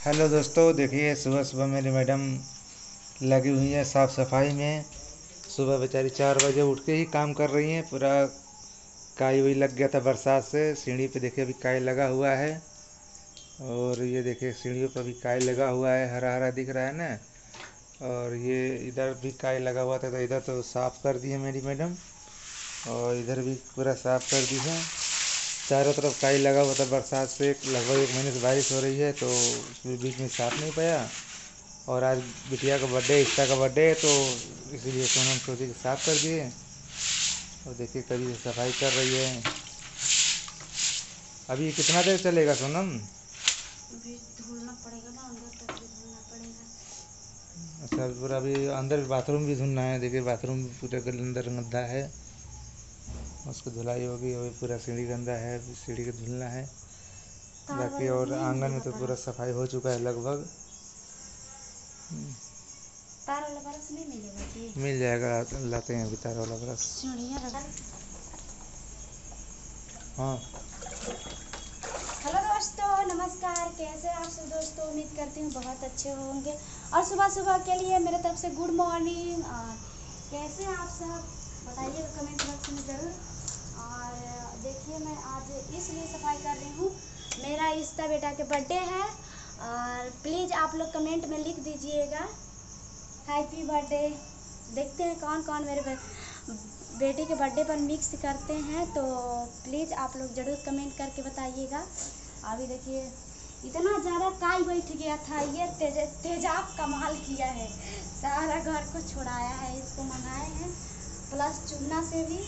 Hello दोस्तों, देखिए सुबह सुबह मेरी मैडम लगी हुई है साफ़ सफाई में। सुबह बेचारी 4 बजे उठ के ही काम कर रही हैं। पूरा काई वाई लग गया था बरसात से। सीढ़ी पे देखिए अभी काई लगा हुआ है। और ये देखिए सीढ़ियों पर भी काई लगा हुआ है, हरा हरा दिख रहा है ना। और ये इधर भी काई लगा हुआ था, तो इधर तो साफ़ कर दी है मेरी मैडम। और इधर भी पूरा साफ़ कर दी है। चारों तरफ काई लगा हुआ था बरसात से। लगभग 1 महीने से बारिश हो रही है, तो उसमें बीच में साफ नहीं पाया। और आज बिटिया का बर्थडे, इष्टा का बर्थडे है, तो इसीलिए सोनम सोची कि साफ़ कर दिए। और देखिए कभी सफाई कर रही है। अभी कितना देर चलेगा सोनम? अभी धुलना पड़ेगा ना, अंदर तक भी धुलना पड़ेगा। अच्छा, पूरा अभी अंदर बाथरूम भी धुलना है। देखिए बाथरूम पूरे अंदर गंदा है, उसकी धुलाई होगी। अभी पूरा सीढ़ी गंदा है, सीढ़ी को धुलना है तार बाकी। वाले और नहीं आंगन में मिलेगा तो पूरा बरस। सफाई हो चुका है लगभग। तार वाला बरस नहीं मिलेगा जी। मिल जाएगा, लाते हैं अभी तार वाला ब्रश। सीढ़ियाँ रखा। हाँ। हेलो दोस्तों, नमस्कार। कैसे हैं आप सब दोस्तों? उम्मीद करती हूँ बहुत अच्छे होंगे। और सुबह सुबह के लिए मेरे तरफ से गुड मॉर्निंग। कैसे हैं आप सब? बताइएगा कमेंट बॉक्स में ज़रूर। और देखिए मैं आज इसलिए सफाई कर रही हूँ, मेरा इस्ता बेटा के बर्थडे है। और प्लीज़ आप लोग कमेंट में लिख दीजिएगा हैप्पी बर्थडे। देखते हैं कौन कौन मेरे बेटे के बर्थडे पर मिक्स करते हैं, तो प्लीज़ आप लोग ज़रूर कमेंट करके बताइएगा। अभी देखिए इतना ज़्यादा काई बैठ गया था, ये तेजाब कमाल किया है, सारा घर को छुड़ाया है। इसको मंगाए हैं प्लस चूना से भी।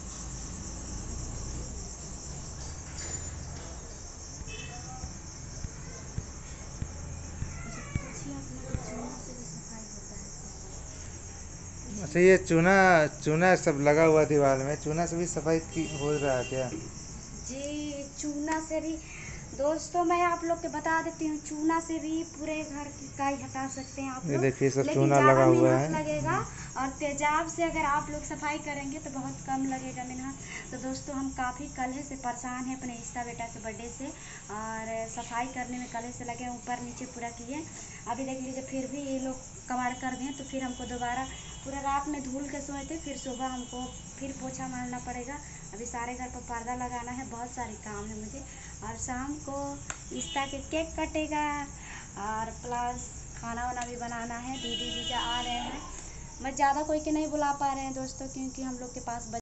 पूछिए आप लोग, चूना से भी सफाई होता है? अच्छा, ये चूना चूना सब लगा हुआ दीवार में, चूना से भी सफाई की हो रहा है क्या? जी, चूना से भी दोस्तों मैं आप लोग के बता देती हूँ, चूना से भी पूरे घर की काई हटा सकते हैं आप ये लोग। देखिए सब लेकिन चूना ज़्यादा लगा हुआ मेहनत है। लगेगा। और तेजाब से अगर आप लोग सफाई करेंगे तो बहुत कम लगेगा मेहनत। तो दोस्तों हम काफ़ी कलह से परेशान हैं अपने इस्ता बेटा के बर्थडे से। और सफाई करने में कलह से लगे, ऊपर नीचे पूरा किए। अभी देख लीजिए फिर भी ये लोग कबाड़ कर दें, तो फिर हमको दोबारा पूरा रात में धुल के सोए थे, फिर सुबह हमको फिर पोछा मारना पड़ेगा। अभी सारे घर पर पर्दा लगाना है, बहुत सारे काम है मुझे। और शाम को इस्ता के केक कटेगा, और प्लस खाना वाना भी बनाना है। दीदी जीजा आ रहे हैं। मैं ज़्यादा कोई के नहीं बुला पा रहे हैं दोस्तों, क्योंकि हम लोग के पास